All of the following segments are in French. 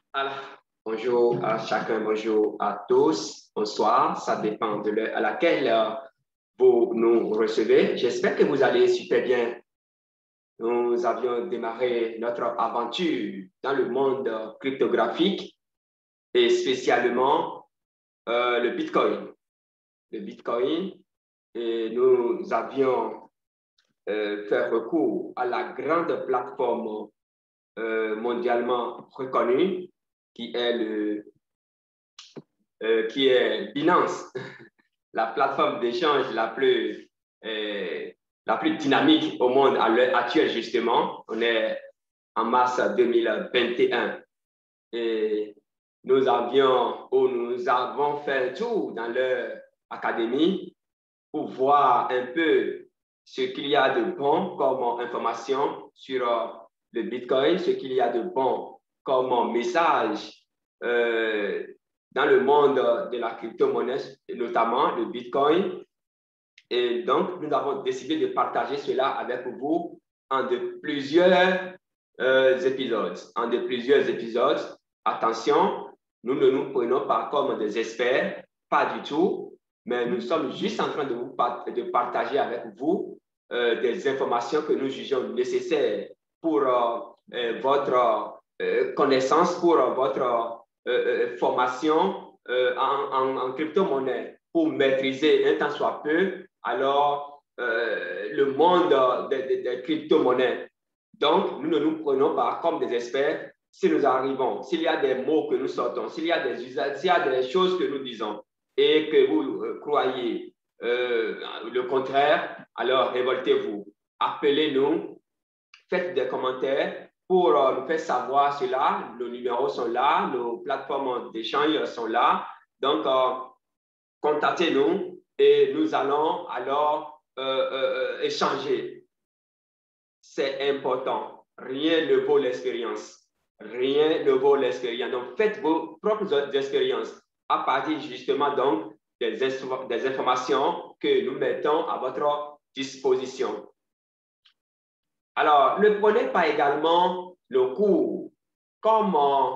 Alors, bonjour à chacun, bonjour à tous, bonsoir, ça dépend de l'heure à laquelle vous nous recevez. J'espère que vous allez super bien. Nous avions démarré notre aventure dans le monde cryptographique et spécialement le Bitcoin. Le Bitcoin, et nous avions fait recours à la grande plateforme mondialement reconnue qui est Binance, la plateforme d'échange la plus dynamique au monde à l'heure actuelle, justement. On est en mars 2021 et nous avons fait un tour dans leur académie pour voir un peu ce qu'il y a de bon comme information sur le Bitcoin, ce qu'il y a de bon comme message euh, dans le monde de la crypto-monnaie, notamment le Bitcoin. Et donc, nous avons décidé de partager cela avec vous en de plusieurs épisodes. En de plusieurs épisodes, attention, nous ne nous prenons pas comme des experts, pas du tout, mais nous sommes juste en train de partager avec vous des informations que nous jugeons nécessaires pour votre connaissance, pour votre formation en crypto-monnaie, pour maîtriser un tant soit peu alors le monde des crypto-monnaies. Donc, nous ne nous prenons pas comme des experts si nous arrivons, s'il y a des mots que nous sortons, s'il y a des usages, s'il y a des choses que nous disons et que vous croyez le contraire, alors révoltez-vous. Appelez-nous, faites des commentaires pour nous faire savoir cela. Nos numéros sont là, nos plateformes d'échange sont là. Donc, contactez-nous et nous allons alors échanger. C'est important. Rien ne vaut l'expérience. Rien ne vaut l'expérience. Donc, faites vos propres expériences à partir justement donc des informations que nous mettons à votre disposition. Alors, ne prenez pas également le cours comme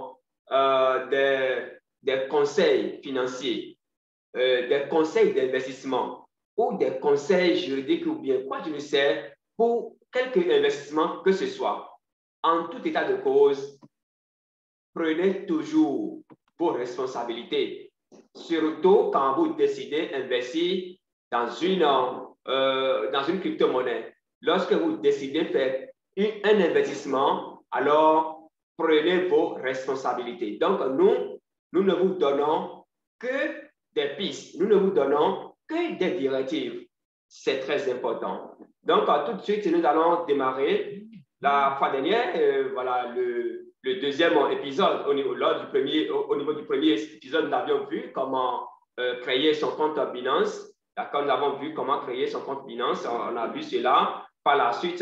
des conseils financiers, des conseils d'investissement ou des conseils juridiques ou bien quoi je ne sais, pour quelque investissement que ce soit. En tout état de cause, prenez toujours vos responsabilités, surtout quand vous décidez d'investir dans une crypto-monnaie. Lorsque vous décidez de faire un investissement, alors prenez vos responsabilités. Donc, nous ne vous donnons que des pistes, nous ne vous donnons que des directives. C'est très important. Donc, tout de suite, nous allons démarrer. La fois dernière, voilà, le deuxième épisode, au niveau du premier épisode, nous avions vu comment créer son compte Binance. D'accord, nous avons vu comment créer son compte Binance. On a vu cela. Par la suite,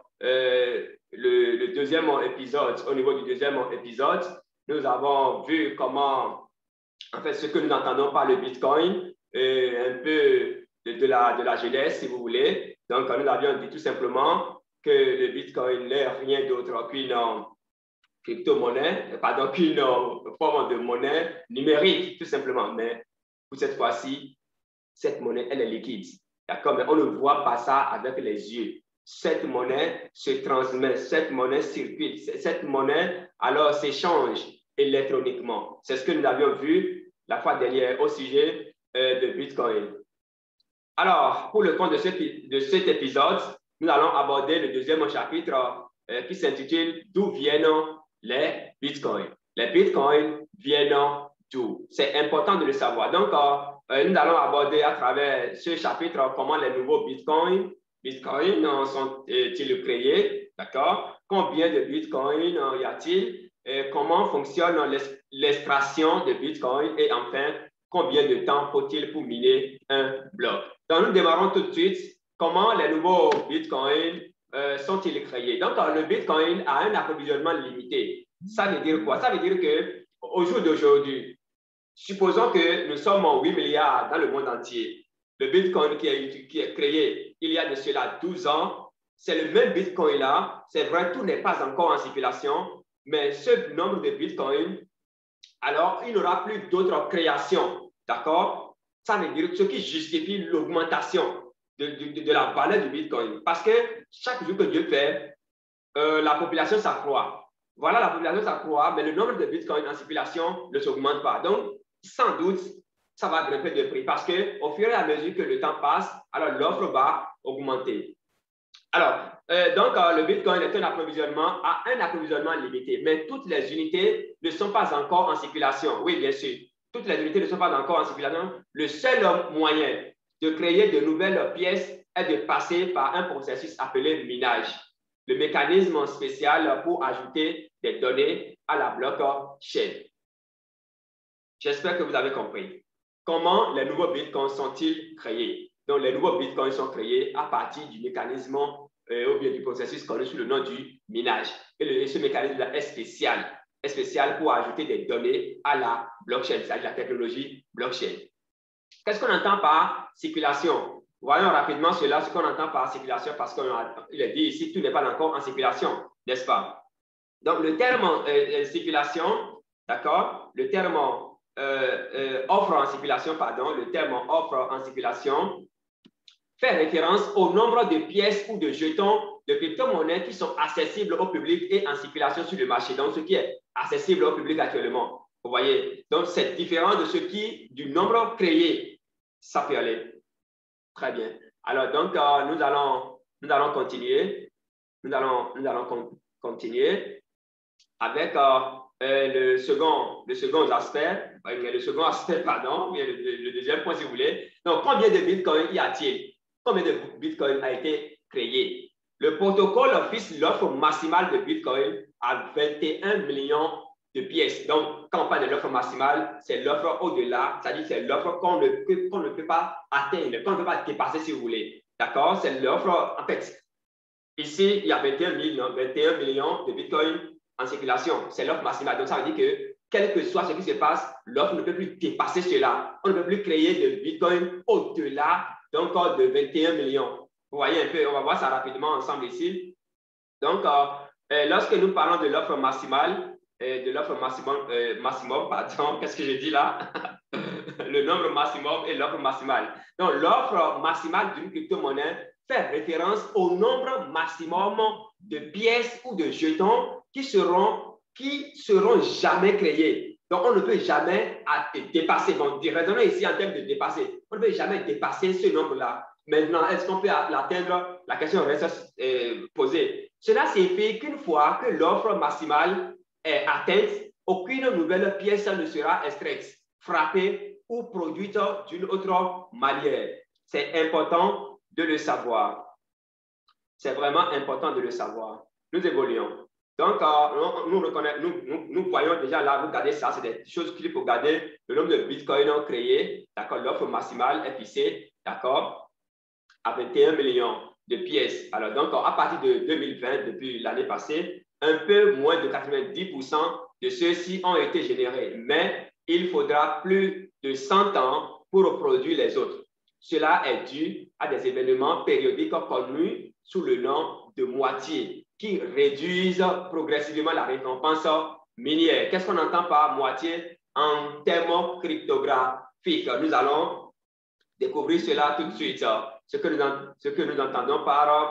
le deuxième épisode, au niveau du deuxième épisode, nous avons vu comment, en fait, ce que nous entendons par le Bitcoin, un peu de la jeunesse, si vous voulez. Donc, nous avions dit tout simplement que le Bitcoin n'est rien d'autre qu'une crypto-monnaie, pardon, qu'une forme de monnaie numérique, tout simplement. Mais pour cette fois-ci, cette monnaie, elle est liquide. D'accord? Mais on ne voit pas ça avec les yeux. Cette monnaie se transmet, cette monnaie circule, cette monnaie alors s'échange électroniquement. C'est ce que nous avions vu la fois dernière au sujet de Bitcoin. Alors, pour le compte de cet épisode, nous allons aborder le deuxième chapitre qui s'intitule « D'où viennent les bitcoins ?» Les bitcoins viennent d'où? C'est important de le savoir. Donc, nous allons aborder à travers ce chapitre comment les nouveaux bitcoins sont-ils créés, d'accord? Combien de bitcoins y a-t-il? Comment fonctionne l'extraction de bitcoin? Et enfin, combien de temps faut-il pour miner un bloc? Donc, nous démarrons tout de suite. Comment les nouveaux bitcoins sont-ils créés? Donc, le bitcoin a un approvisionnement limité. Ça veut dire quoi? Ça veut dire qu'au jour d'aujourd'hui, supposons que nous sommes en 8 milliards dans le monde entier. Le bitcoin qui est créé il y a de cela 12 ans, c'est le même bitcoin là. C'est vrai, tout n'est pas encore en circulation, mais ce nombre de bitcoins alors il n'y aura plus d'autres créations. D'accord? Ça veut dire ce qui justifie l'augmentation de la valeur du Bitcoin. Parce que chaque jour que Dieu fait, la population s'accroît. Voilà, la population s'accroît, mais le nombre de Bitcoin en circulation ne s'augmente pas. Donc, sans doute, ça va grimper de prix parce qu'au fur et à mesure que le temps passe, alors l'offre va augmenter. Alors, le Bitcoin est un approvisionnement limité, mais toutes les unités ne sont pas encore en circulation. Oui, bien sûr, toutes les unités ne sont pas encore en circulation. Le seul moyen de créer de nouvelles pièces est de passer par un processus appelé minage. Le mécanisme spécial pour ajouter des données à la blockchain. J'espère que vous avez compris. Comment les nouveaux bitcoins sont-ils créés? Donc, les nouveaux bitcoins sont créés à partir du mécanisme ou bien du processus connu sous le nom du minage. Et ce mécanisme-là est spécial pour ajouter des données à la blockchain, c'est-à-dire la technologie blockchain. Qu'est-ce qu'on entend par circulation? Voyons rapidement ce qu'on entend par circulation, parce qu'il est dit ici, tout n'est pas encore en circulation, n'est-ce pas? Donc, le terme circulation, d'accord? Le terme offre en circulation, pardon, le terme offre en circulation fait référence au nombre de pièces ou de jetons de crypto-monnaies qui sont accessibles au public et en circulation sur le marché. Donc, ce qui est accessible au public actuellement. Vous voyez? Donc, c'est différent de du nombre créé. Ça peut aller. Très bien. Alors, donc, nous allons continuer. Nous allons continuer avec le second aspect, pardon, le deuxième point, si vous voulez. Donc, combien de bitcoins y a-t-il? Combien de bitcoins a été créé? Le protocole fixe l'offre maximale de bitcoin à 21 millions de pièces. Donc, quand on parle de l'offre maximale, c'est l'offre au-delà, c'est-à-dire c'est l'offre qu'on ne peut pas atteindre, qu'on ne peut pas dépasser, si vous voulez. D'accord? C'est l'offre, en fait, ici, il y a 21 millions de bitcoins en circulation. C'est l'offre maximale. Donc, ça veut dire que, quel que soit ce qui se passe, l'offre ne peut plus dépasser cela. On ne peut plus créer de bitcoin au-delà donc de 21 millions. Vous voyez un peu, on va voir ça rapidement ensemble ici. Donc, lorsque nous parlons de l'offre maximale, maximum, pardon, qu'est-ce que j'ai dit là? Le nombre maximum et l'offre maximale. Donc, l'offre maximale d'une crypto-monnaie fait référence au nombre maximum de pièces ou de jetons qui seront jamais créés. Donc, on ne peut jamais dépasser. Bon, raisonnons ici en termes de dépasser. On ne peut jamais dépasser ce nombre-là. Maintenant, est-ce qu'on peut l'atteindre? La question reste posée. Cela signifie qu'une fois que l'offre maximale est atteinte, aucune nouvelle pièce ne sera extraite, frappée ou produite d'une autre manière. C'est important de le savoir. C'est vraiment important de le savoir. Nous évoluons. Donc, nous voyons déjà là, vous regardez ça, c'est des choses qu'il faut garder. Le nombre de bitcoins créés, d'accord, l'offre maximale est fixée, d'accord, à 21 millions de pièces. Alors, donc, à partir de 2020, depuis l'année passée, un peu moins de 90% de ceux-ci ont été générés. Mais il faudra plus de 100 ans pour produire les autres. Cela est dû à des événements périodiques connus sous le nom de moitié qui réduisent progressivement la récompense minière. Qu'est-ce qu'on entend par moitié en termes cryptographiques? Nous allons découvrir cela tout de suite. Ce que nous entendons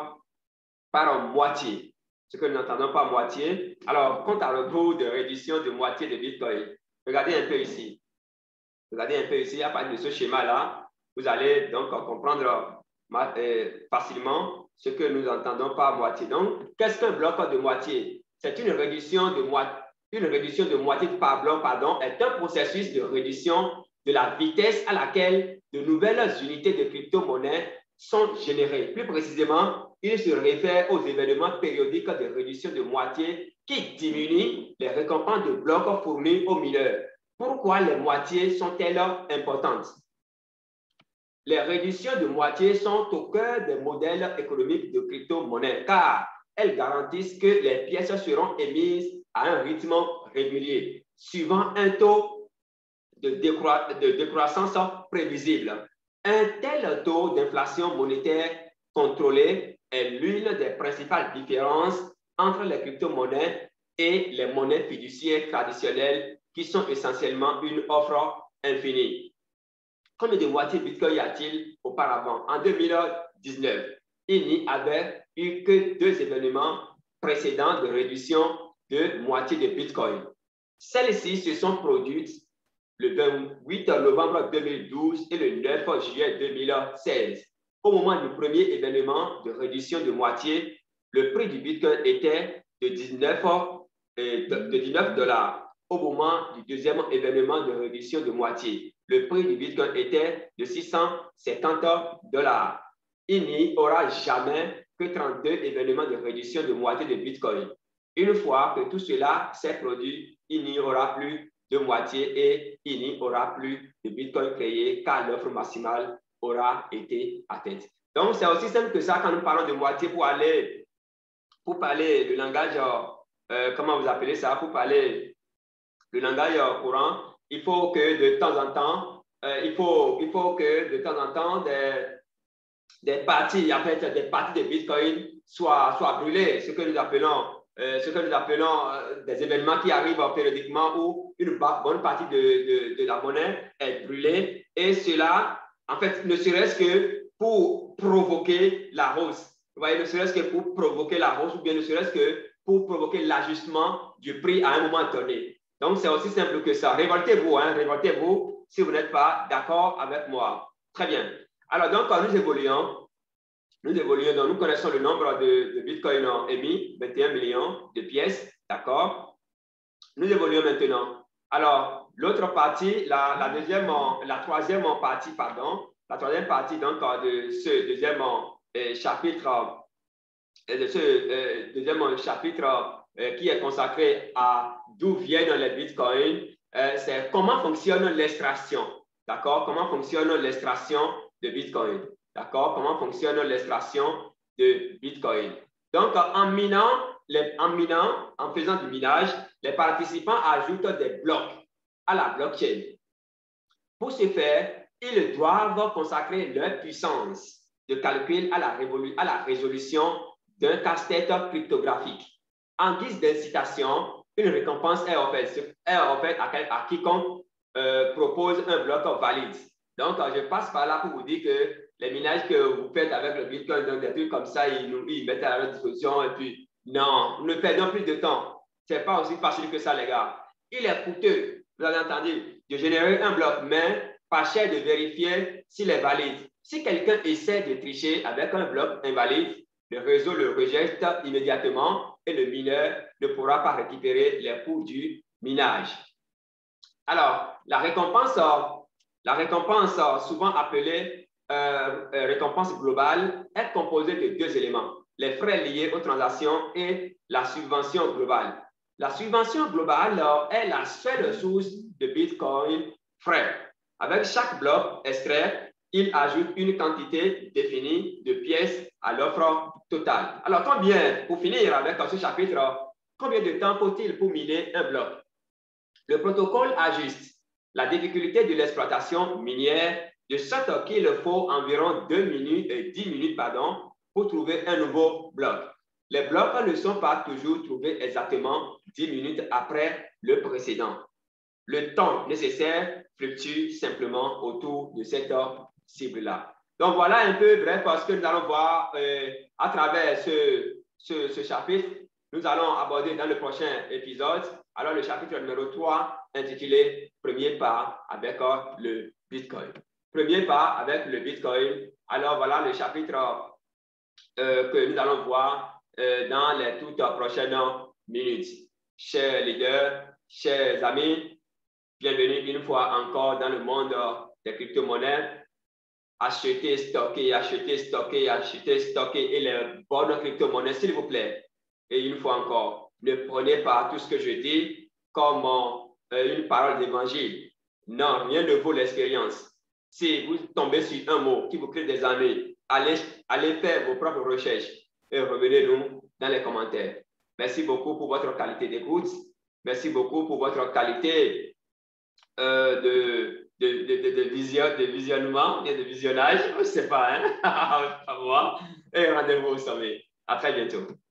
par moitié. Ce que nous entendons par moitié. Alors, quant à le taux de réduction de moitié de Bitcoin, regardez un peu ici. Regardez un peu ici, à partir de ce schéma-là, vous allez donc comprendre facilement ce que nous entendons par moitié. Donc, qu'est-ce qu'un bloc de moitié? C'est une réduction de moitié par bloc, pardon, est un processus de réduction de la vitesse à laquelle de nouvelles unités de crypto-monnaie sont générées. Plus précisément, il se réfère aux événements périodiques de réduction de moitié qui diminuent les récompenses de blocs fournis aux mineurs. Pourquoi les moitiés sont-elles importantes? Les réductions de moitié sont au cœur des modèles économiques de crypto-monnaie car elles garantissent que les pièces seront émises à un rythme régulier, suivant un taux de décroissance prévisible. Un tel taux d'inflation monétaire contrôlée est l'une des principales différences entre les crypto-monnaies et les monnaies fiduciaires traditionnelles qui sont essentiellement une offre infinie. Combien de moitiés Bitcoin y a-t-il auparavant? En 2019, il n'y avait eu que 2 événements précédents de réduction de moitié de Bitcoin. Celles-ci se sont produites le 28 novembre 2012 et le 9 juillet 2016. Au moment du premier événement de réduction de moitié, le prix du Bitcoin était de 19 $. Au moment du deuxième événement de réduction de moitié, le prix du Bitcoin était de 670 $. Il n'y aura jamais que 32 événements de réduction de moitié de Bitcoin. Une fois que tout cela s'est produit, il n'y aura plus de moitié et il n'y aura plus de Bitcoin créé car l'offre maximale aura été atteinte. Donc, c'est aussi simple que ça quand nous parlons de moitié pour parler le langage, comment vous appelez ça, pour parler le langage courant, il faut que de temps en temps, des parties de Bitcoin soient brûlées, ce que nous appelons des événements qui arrivent périodiquement où une bonne partie de la monnaie est brûlée et cela, en fait, ne serait-ce que pour provoquer la hausse. Vous voyez, ne serait-ce que pour provoquer la hausse ou bien ne serait-ce que pour provoquer l'ajustement du prix à un moment donné. Donc, c'est aussi simple que ça. Révoltez-vous, révoltez-vous si vous n'êtes pas d'accord avec moi. Très bien. Alors, donc, quand nous évoluons, donc nous connaissons le nombre de Bitcoin émis, 21 millions de pièces, d'accord? Nous évoluons maintenant. Alors, l'autre partie, la troisième partie donc, de ce deuxième chapitre, qui est consacré à d'où viennent les Bitcoins, c'est comment fonctionne l'extraction, d'accord? Comment fonctionne l'extraction de Bitcoin? D'accord? Comment fonctionne l'extraction de Bitcoin? Donc, en faisant du minage, les participants ajoutent des blocs à la blockchain. Pour ce faire, ils doivent consacrer leur puissance de calcul à la résolution d'un casse-tête cryptographique. En guise d'incitation, une récompense est offerte à quiconque propose un bloc valide. Donc, je passe par là pour vous dire que les minages que vous faites avec le Bitcoin, donc des trucs comme ça, ils mettent à leur disposition et puis, non, ne perdons plus de temps. Ce n'est pas aussi facile que ça, les gars. Il est coûteux, vous avez entendu, de générer un bloc, mais pas cher de vérifier s'il est valide. Si quelqu'un essaie de tricher avec un bloc invalide, le réseau le rejette immédiatement et le mineur ne pourra pas récupérer les coûts du minage. Alors, la récompense souvent appelée récompense globale est composée de 2 éléments, les frais liés aux transactions et la subvention globale. La subvention globale est la seule source de Bitcoin frais. Avec chaque bloc extrait, il ajoute une quantité définie de pièces à l'offre totale. Alors, pour finir avec ce chapitre, combien de temps faut-il pour miner un bloc? Le protocole ajuste la difficulté de l'exploitation minière de sorte qu'il faut environ 10 minutes pour trouver un nouveau bloc. Les blocs ne sont pas toujours trouvés exactement 10 minutes après le précédent. Le temps nécessaire fluctue simplement autour de cette cible-là. Donc, voilà un peu bref ce que nous allons voir à travers ce chapitre. Nous allons aborder dans le prochain épisode. Alors, le chapitre numéro 3, intitulé « Premier pas avec le Bitcoin ». Premier pas avec le Bitcoin. Alors, voilà le chapitre que nous allons voir dans les toutes prochaines minutes. Chers leaders, chers amis, bienvenue une fois encore dans le monde des crypto-monnaies. Achetez, stockez, achetez, stockez, achetez, stockez et les bonnes crypto-monnaies, s'il vous plaît. Et une fois encore, ne prenez pas tout ce que je dis comme une parole d'évangile. Non, rien ne vaut l'expérience. Si vous tombez sur un mot qui vous crée des amis, allez faire vos propres recherches et revenez-nous dans les commentaires. Merci beaucoup pour votre qualité d'écoute. Merci beaucoup pour votre qualité de visionnement et de visionnage. Je ne sais pas, hein? À moi. Et rendez-vous au sommet. À très bientôt.